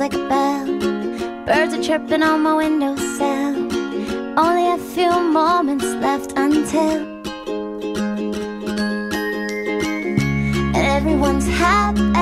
like a bell. Birds are chirping on my windowsill. Only a few moments left until, and everyone's happy